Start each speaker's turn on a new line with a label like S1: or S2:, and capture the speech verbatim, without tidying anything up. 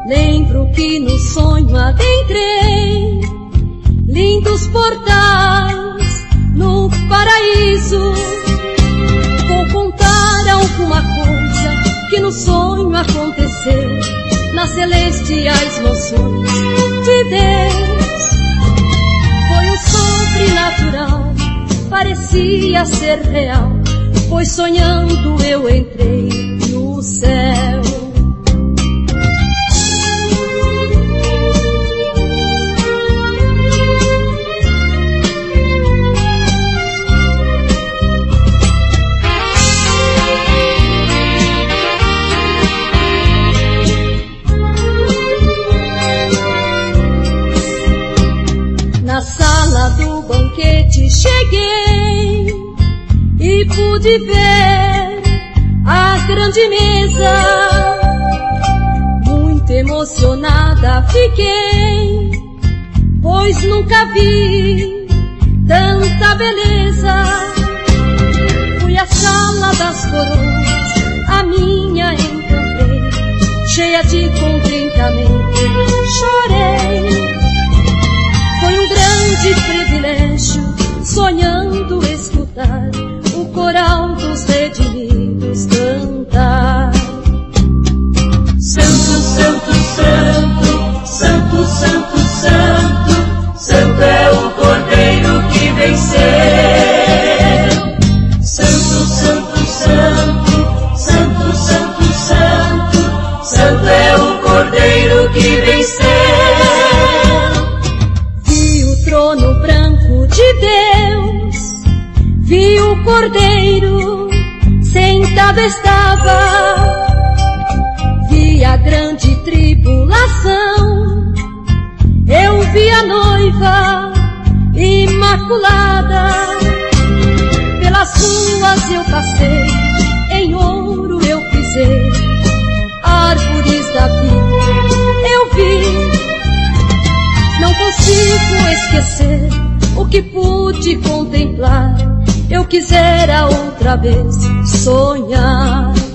S1: Lembro que no sonho adentrei lindos portais no paraíso. Vou contar alguma coisa que no sonho aconteceu, nas celestiais moções de Deus. Foi um sobrenatural, parecia ser real, pois sonhando eu entrei no céu. Na sala do banquete cheguei e pude ver a grande mesa. Muito emocionada fiquei, pois nunca vi tanta beleza. Fui à sala das coroas, a minha encontrei, cheia de contentamento, chorei. Foi um grande privilégio, sonhando escutar o coral dos redimidos cantar.
S2: Santo, santo, santo, santo, santo, santo, santo é o Cordeiro que venceu. Santo, santo, santo, santo, santo, santo, santo é o Cordeiro que venceu.
S1: Trono branco de Deus, vi o Cordeiro, sentado estava. Vi a grande tribulação, eu vi a noiva imaculada. Pelas ruas eu passei, em ouro eu pisei, árvores da vida eu vi. Não consigo esquecer o que pude contemplar, eu quisera outra vez sonhar.